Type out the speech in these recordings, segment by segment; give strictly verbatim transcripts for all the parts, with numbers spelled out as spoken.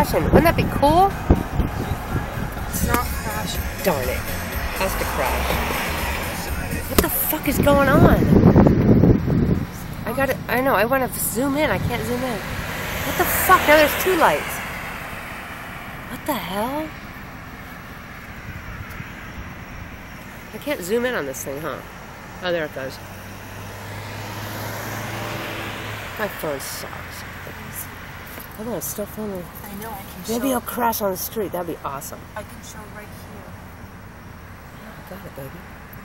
crashing. Wouldn't that be cool? It's not crashing. Darn it. Has to crash. What the fuck is going on? I gotta, I know, I want to zoom in. I can't zoom in. What the fuck? Now there's two lights. What the hell? I can't zoom in on this thing, huh? Oh, there it goes. My phone sucks. Hold on, it's still filming. I know, I can Maybe show. I'll crash on the street. That'd be awesome. I can show right here. Got it, baby.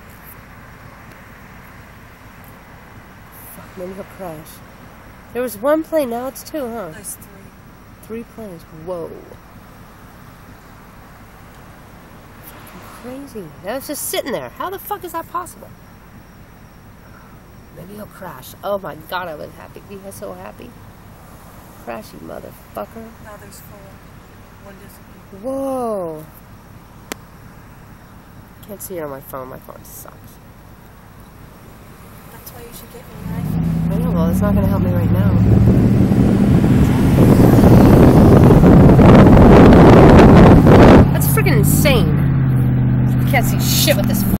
Fuck, maybe he'll crash. There was one plane, now it's two, huh? There's three. Three planes. Whoa. Fucking crazy. That was just sitting there. How the fuck is that possible? Maybe he'll crash. Oh my god, I was happy. He was so happy. Crash, you motherfucker. Now there's four. One disappeared. Whoa. Can't see it on my phone. My phone sucks. That's why you should get me an iPhone. I know, well, it's not going to help me right now.